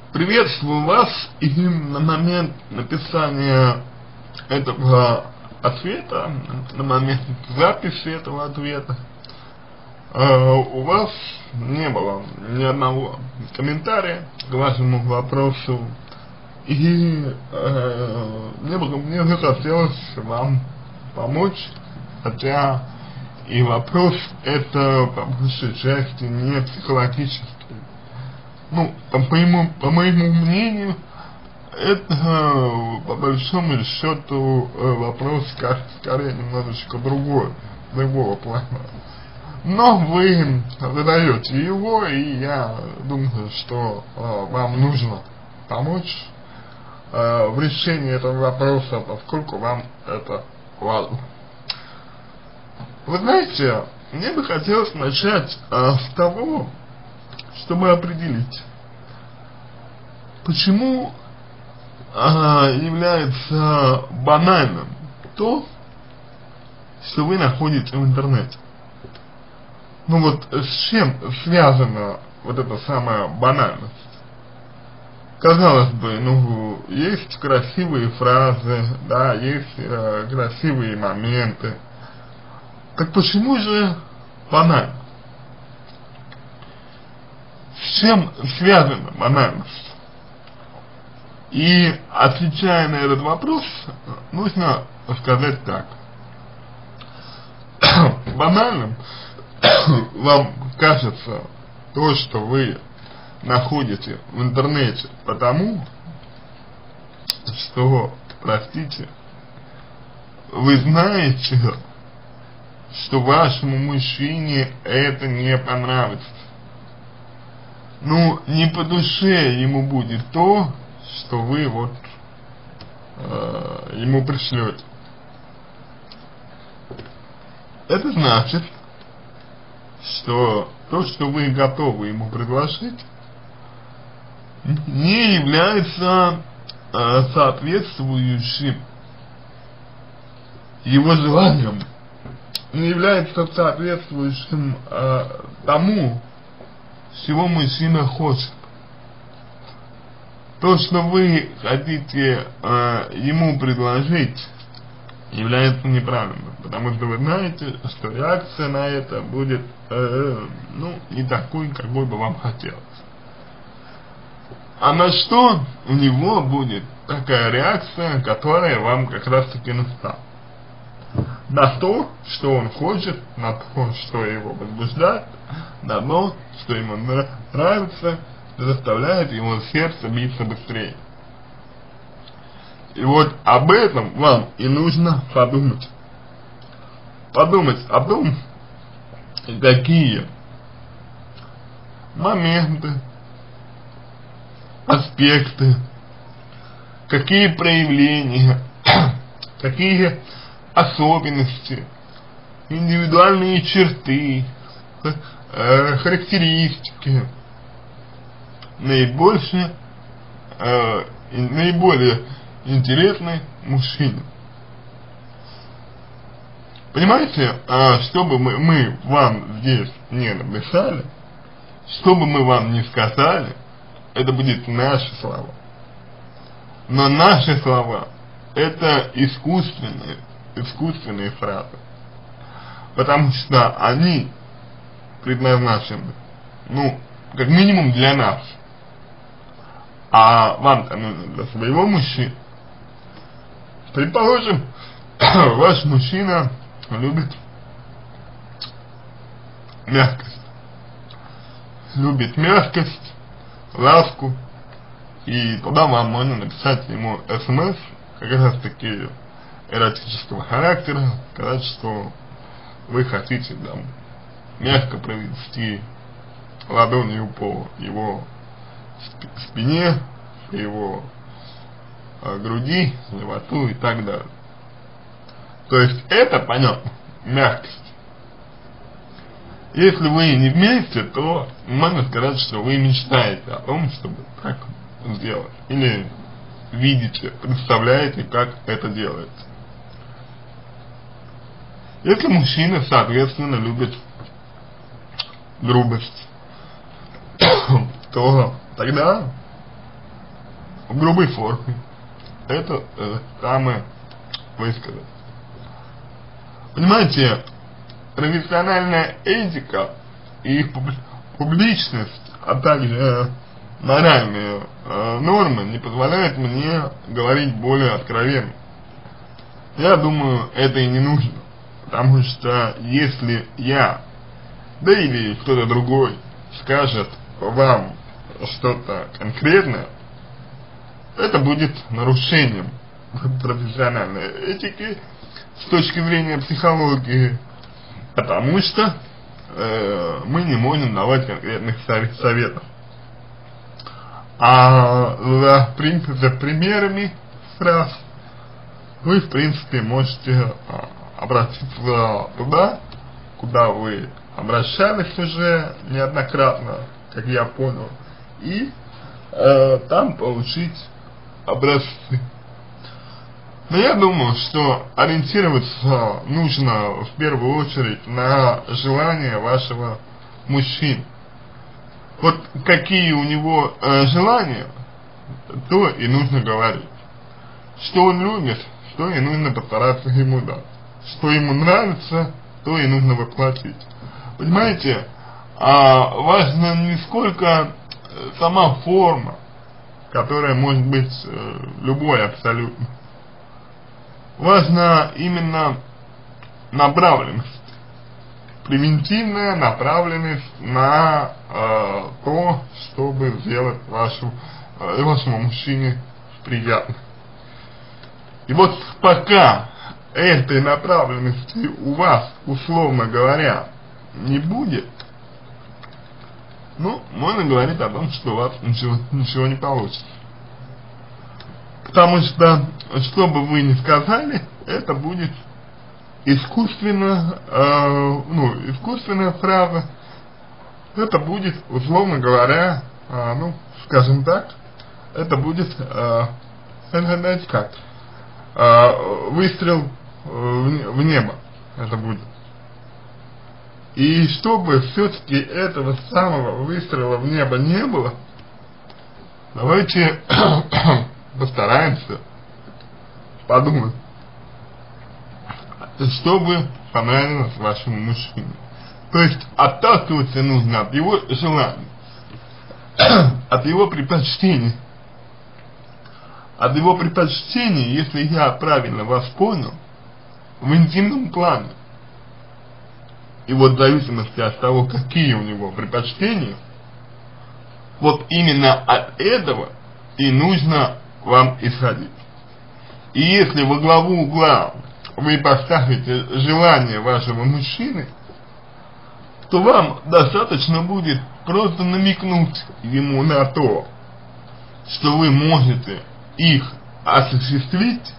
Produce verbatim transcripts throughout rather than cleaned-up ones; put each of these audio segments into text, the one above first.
Приветствую вас, и на момент написания этого ответа, на момент записи этого ответа, э, у вас не было ни одного комментария к вашему вопросу, и э, мне, бы, мне захотелось вам помочь, хотя и вопрос это по большей части не психологический. Ну, по моему, по моему мнению, это по большому счету вопрос как скорее немножечко другой, другого плана. Но вы задаете его, и я думаю, что э, вам нужно помочь э, в решении этого вопроса, поскольку вам это важно. Вы знаете, мне бы хотелось начать э, с того, чтобы определить, почему а, является банальным то, что вы находите в интернете. Ну вот с чем связана вот эта самая банальность? Казалось бы, ну есть красивые фразы, да, есть э, красивые моменты. Так почему же банально? С чем связана банальность? И отвечая на этот вопрос, нужно сказать так. Банальным вам кажется то, что вы находите в интернете, потому что, простите, вы знаете, что вашему мужчине это не понравится. Ну, не по душе ему будет то, что вы вот э, ему пришлете. Это значит, что то, что вы готовы ему предложить, не является э, соответствующим его желаниям, не является соответствующим э, тому, чего мужчина хочет. То, что вы хотите э, ему предложить, является неправильным, потому что вы знаете, что реакция на это будет э, ну, не такой, какой бы вам хотелось. А на что у него будет такая реакция, которая вам как раз таки настала? На то, что он хочет, на то, что его возбуждает, на то, что ему нравится, заставляет его сердце биться быстрее. И вот об этом вам и нужно подумать. Подумать о том, какие моменты, аспекты, какие проявления, какие особенности, индивидуальные черты, э, характеристики наибольше, э, наиболее интересны мужчине. Понимаете, э, что бы мы, мы вам здесь не написали, что бы мы вам не сказали, это будет наши слова. Но наши слова это искусственные, искусственные фразы, потому что они предназначены, ну, как минимум для нас, а вам-то нужно для своего мужчины. Предположим, ваш мужчина любит мягкость, любит мягкость, ласку, и туда вам можно написать ему смс, как раз таки эротического характера, сказать, что вы хотите там мягко провести ладонью по его спине, по его э, груди, животу и так далее. То есть это понятно, мягкость. Если вы не вместе, то можно сказать, что вы мечтаете о том, чтобы так сделать. Или видите, представляете, как это делается. Если мужчина, соответственно, любит грубость, то тогда в грубой форме это э, самое высказать. Понимаете, профессиональная этика и публи публичность, а также э, моральные э, нормы не позволяют мне говорить более откровенно. Я думаю, это и не нужно, потому что если я, да или кто-то другой скажет вам что-то конкретное, это будет нарушением профессиональной этики с точки зрения психологии, потому что э, мы не можем давать конкретных советов. А за, за примерами фраз вы, в принципе, можете обратиться туда, куда вы обращались уже неоднократно, как я понял, и э, там получить образцы. Но я думаю, что ориентироваться нужно в первую очередь на желания вашего мужчины. Вот какие у него э, желания, то и нужно говорить. Что он любит, то и нужно постараться ему дать. Что ему нравится, то и нужно воплотить. Понимаете, а важно не сколько сама форма, которая может быть э, любой абсолютно. Важна именно направленность, превентивная направленность на э, то, чтобы сделать вашу, э, вашему мужчине приятно. И вот пока этой направленности у вас, условно говоря, не будет, ну, можно говорить о том, что у вас ничего, ничего не получится. Потому что, что бы вы ни сказали, это будет искусственно, э, ну, искусственная фраза, это будет, условно говоря, э, ну, скажем так, это будет, э, знаете как, э, выстрел в, в небо, это будет. И чтобы все-таки этого самого выстрела в небо не было, давайте постараемся подумать, чтобы понравилось вашему мужчине. То есть отталкиваться нужно от его желаний, от его предпочтений. От его предпочтений, если я правильно вас понял, в интимном плане. И вот в зависимости от того, какие у него предпочтения, вот именно от этого и нужно вам исходить. И если во главу угла вы поставите желание вашего мужчины, то вам достаточно будет просто намекнуть ему на то, что вы можете их осуществить,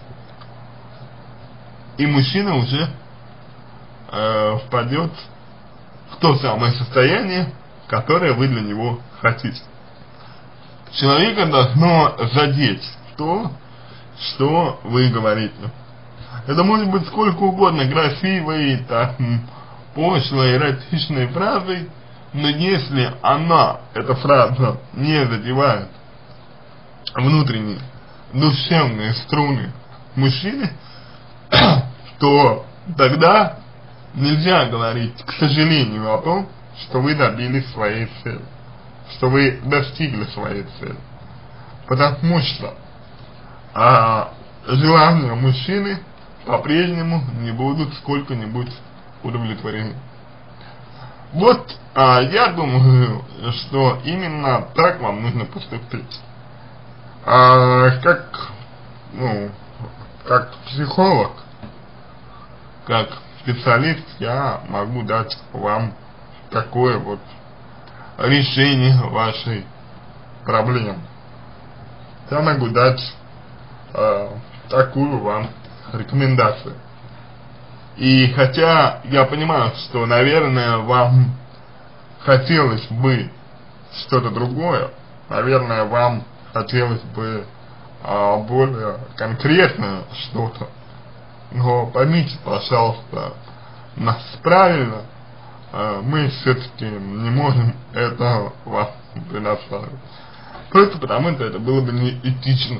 и мужчина уже э, впадет в то самое состояние, которое вы для него хотите. Человека должно задеть то, что вы говорите. Это может быть сколько угодно красивой, так, пошлой, эротичной фразой, но если она, эта фраза, не задевает внутренние душевные струны мужчины, то тогда нельзя говорить, к сожалению, о том, что вы добились своей цели, что вы достигли своей цели. Потому что а, желания мужчины по-прежнему не будут сколько-нибудь удовлетворены. Вот а, я думаю, что именно так вам нужно поступить. А, как, ну, как психолог, как специалист, я могу дать вам такое вот решение вашей проблемы. Я могу дать э, такую вам рекомендацию. И хотя я понимаю, что, наверное, вам хотелось бы что-то другое, наверное, вам хотелось бы э, более конкретное что-то, но поймите, пожалуйста, нас правильно, э, мы все-таки не можем это вам предоставить. Просто потому что это было бы неэтично.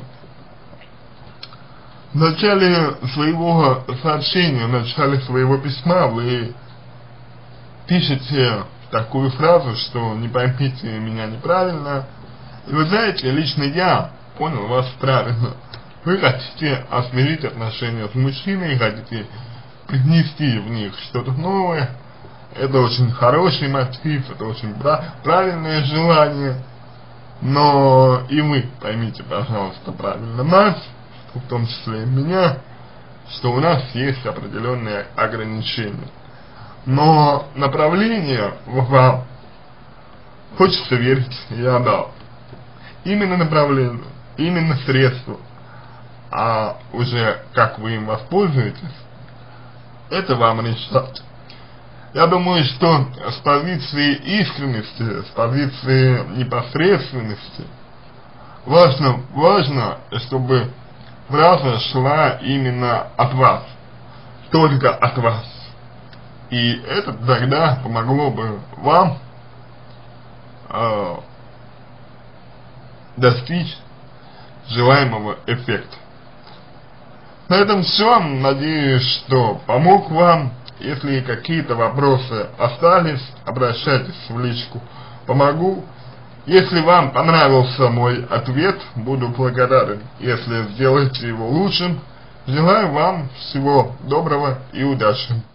В начале своего сообщения, в начале своего письма вы пишете такую фразу, что не поймите меня неправильно. И вы знаете, лично я понял вас правильно. Вы хотите освежить отношения с мужчиной, хотите привнести в них что-то новое. Это очень хороший мотив, это очень правильное желание. Но и вы поймите, пожалуйста, правильно нас, в том числе и меня, что у нас есть определенные ограничения. Но направление вам, хочется верить, я дал. Именно направление, именно средство. А уже как вы им воспользуетесь, это вам решать. Я думаю, что с позиции искренности, с позиции непосредственности важно, важно, чтобы фраза шла именно от вас, только от вас. И это тогда помогло бы вам э, достичь желаемого эффекта. На этом все. Надеюсь, что помог вам. Если какие-то вопросы остались, обращайтесь в личку, помогу. Если вам понравился мой ответ, буду благодарен, если сделаете его лучшим. Желаю вам всего доброго и удачи.